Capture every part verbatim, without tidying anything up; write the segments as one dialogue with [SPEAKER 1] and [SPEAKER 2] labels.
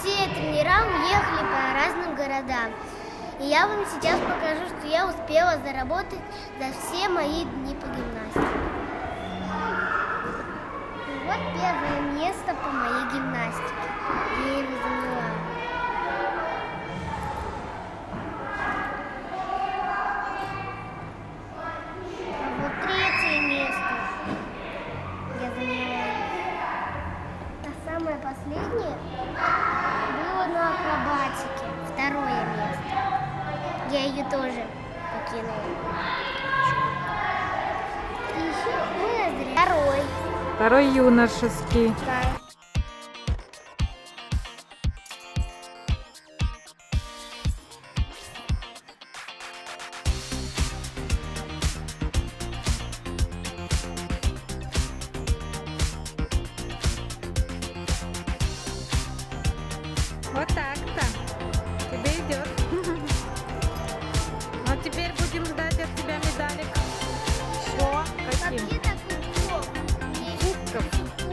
[SPEAKER 1] все тренера уехали по разным городам. И я вам сейчас покажу, что я успела заработать за все мои дни по гимнастике. И вот первое место по моей гимнастике. Я его заняла. А вот третье место я заняла. А самое последнее было на акробатике. Второе место. Я ее тоже покинула. И еще мы второй.
[SPEAKER 2] Второй юношеский.
[SPEAKER 1] Да.
[SPEAKER 2] Вот так-то. Тебе идет. Вот теперь будем ждать от тебя медалек. Что? Каким? Кубков.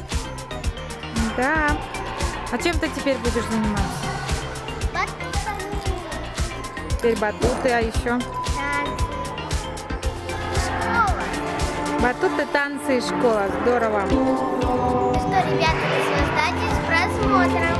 [SPEAKER 2] Да. А чем ты теперь будешь заниматься? Теперь батуты, а еще?
[SPEAKER 1] Танцы. Школа.
[SPEAKER 2] Батуты, танцы и школа. Здорово.
[SPEAKER 1] Ну что, ребята, наслаждайтесь просмотром.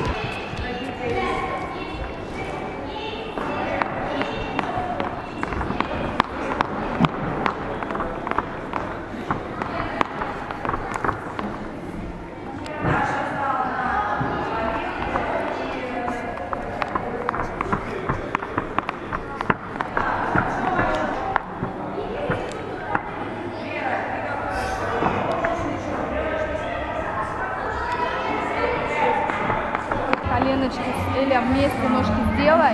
[SPEAKER 3] Коленочки, Эля, вместе ножки сделай.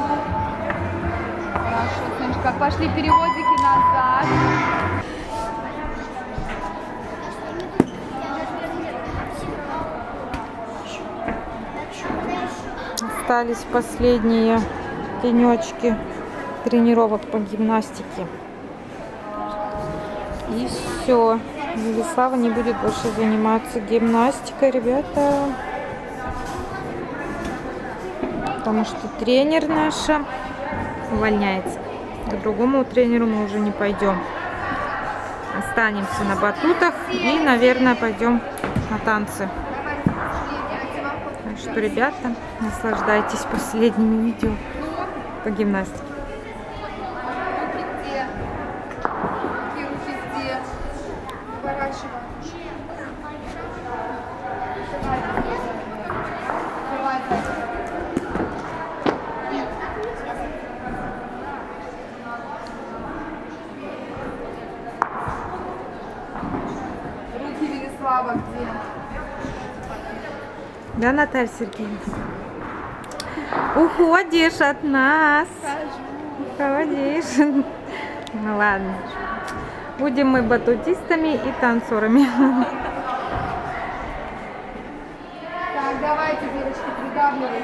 [SPEAKER 3] Хорошо, Сонечка. Пошли переводики назад.
[SPEAKER 2] Остались последние денечки тренировок по гимнастике. И все. Велислава не будет больше заниматься гимнастикой, ребята. Потому что тренер наша увольняется. К другому тренеру мы уже не пойдем. Останемся на батутах и, наверное, пойдем на танцы. Так что, ребята, наслаждайтесь последними видео по гимнастике.
[SPEAKER 3] Руки где? Руки, руки где? Поворачивай. Давай. Руки Велислава где?
[SPEAKER 2] Да, Наталья Сергеевна? Уходишь от нас. Уходишь. Ну ладно. Будем мы батутистами и танцорами.
[SPEAKER 3] Так, давайте, девочки, придавливайте.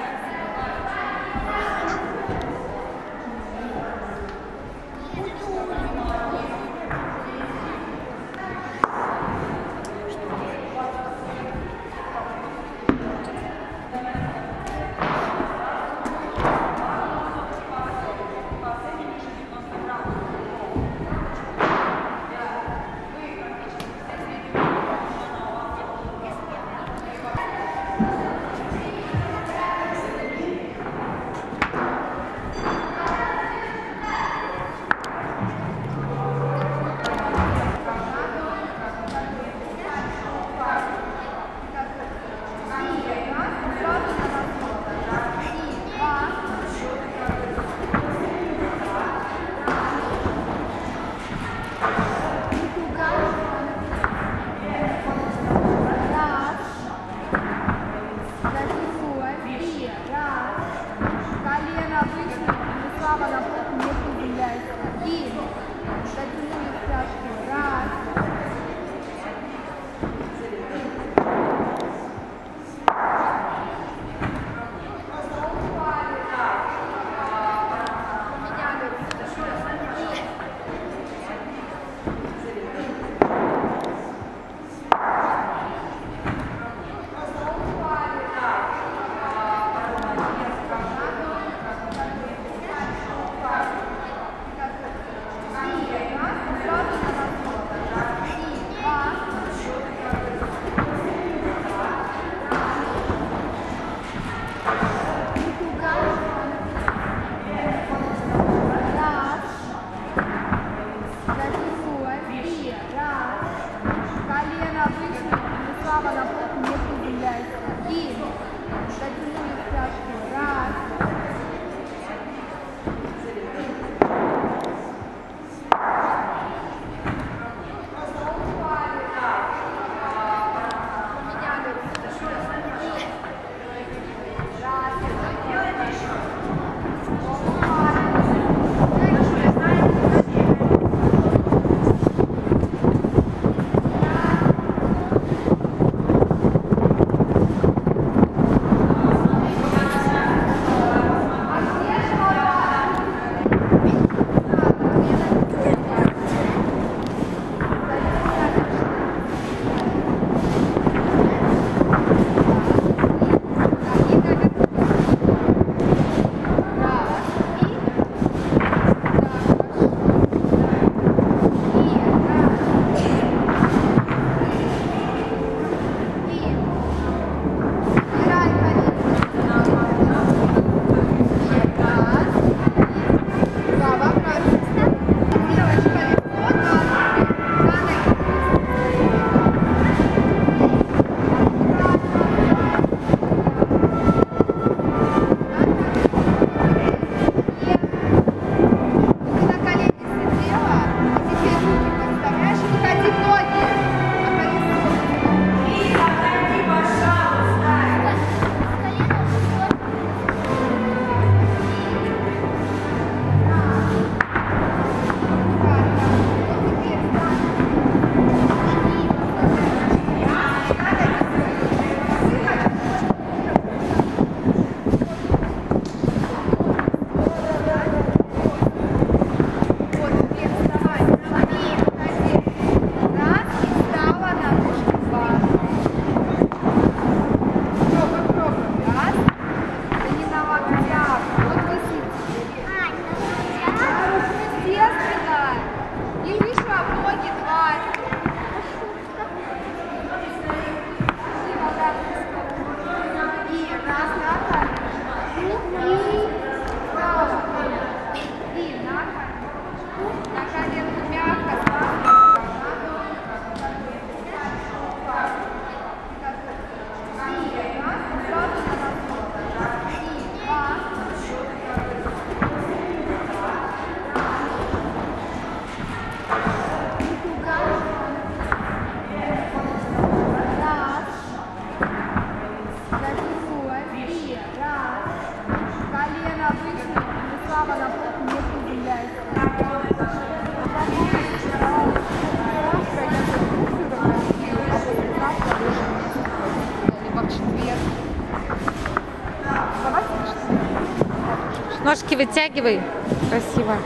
[SPEAKER 2] Ручки вытягивай. Красиво.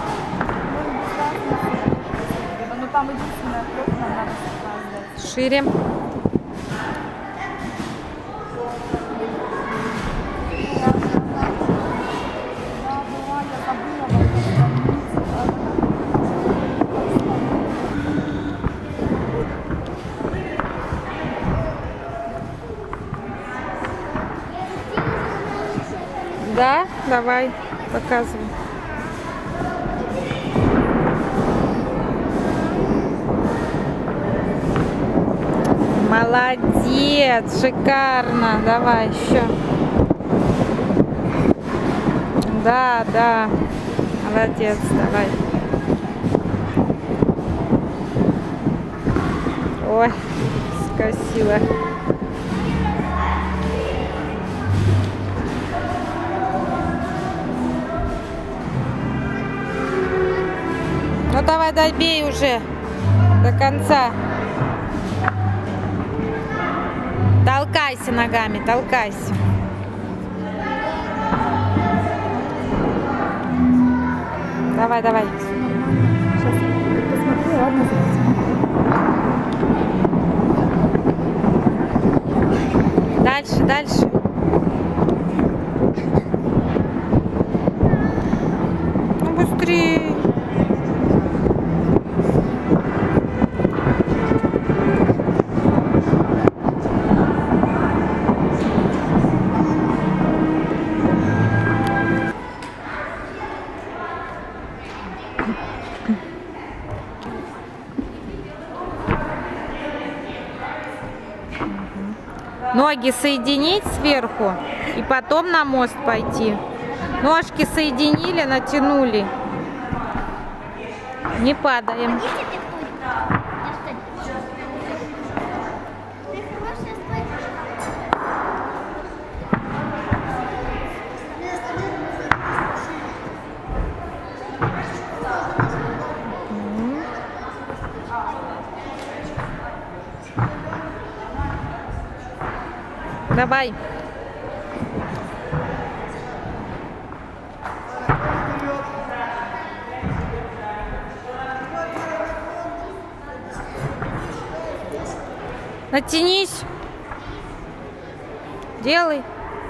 [SPEAKER 3] Ну там единственное, кровь нам надо сдать.
[SPEAKER 2] Шире. Да, давай, показывай. Молодец, шикарно. Давай еще. Да, да. Молодец, давай. Ой, скосила. Ну давай, добей уже до конца. Толкайся ногами, толкайся. Давай, давай.
[SPEAKER 3] Сейчас посмотри, ладно,
[SPEAKER 2] Дальше, дальше. Ну быстрее. Ноги соединить сверху и потом на мост пойти. Ножки соединили, натянули. Не падаем. Давай. Натянись. Делай.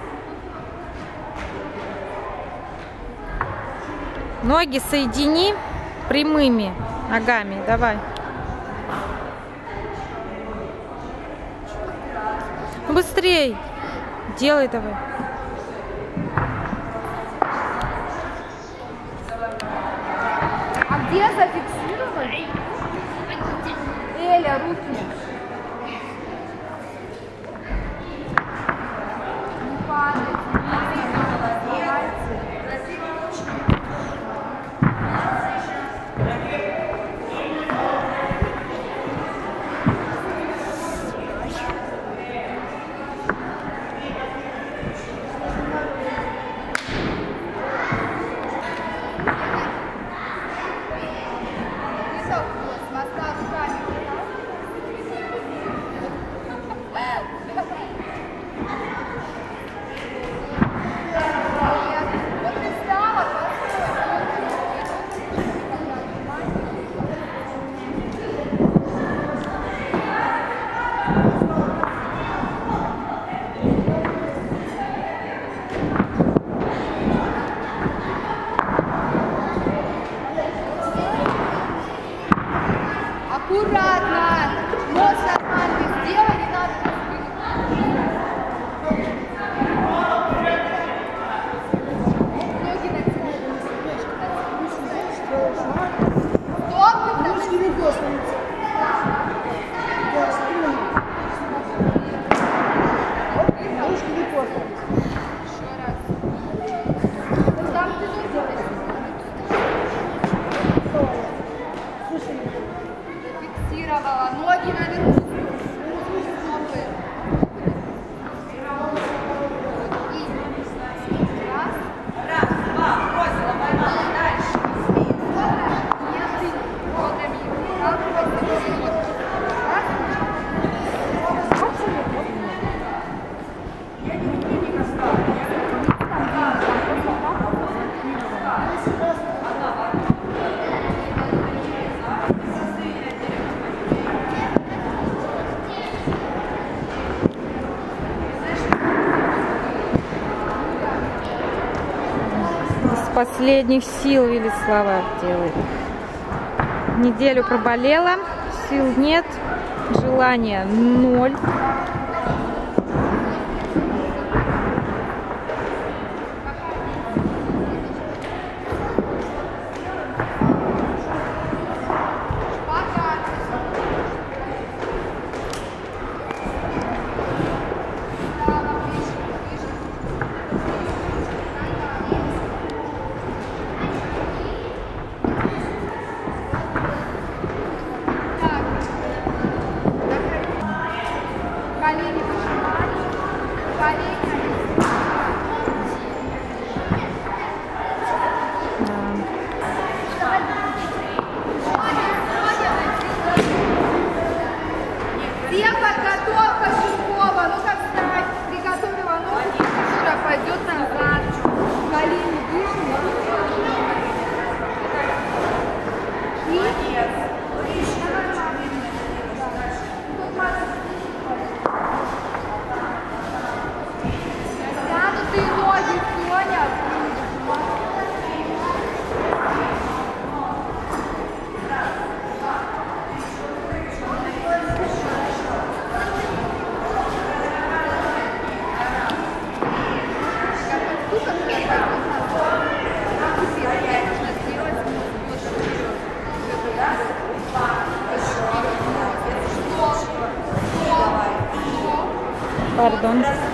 [SPEAKER 2] Ноги соедини прямыми ногами. Давай. Быстрей. Делай давай.
[SPEAKER 3] А где зафиксировать? Эля, руки. Не падайте, не падайте. Аккуратно! Нос нормально сделай, не надо. Ноги натяни. Стоп! Ножки не коснутся. Ножки не коснутся. Еще раз. Там ты не делаешь. Фиксировала. Ноги наверху. Стопы. И раз. Раз, два, бросила, поймала. Дальше. Вот они. Как бросила.
[SPEAKER 2] последних сил Велислава делает. Неделю проболела, сил нет, желания ноль.
[SPEAKER 3] Колени поднимать, колени. Всем подготовка Ширкова. Ну-ка встать. Приготовила ногу. Шура пойдет назад. Колени выше. Тянутые ноги, Соня.
[SPEAKER 2] Пардон.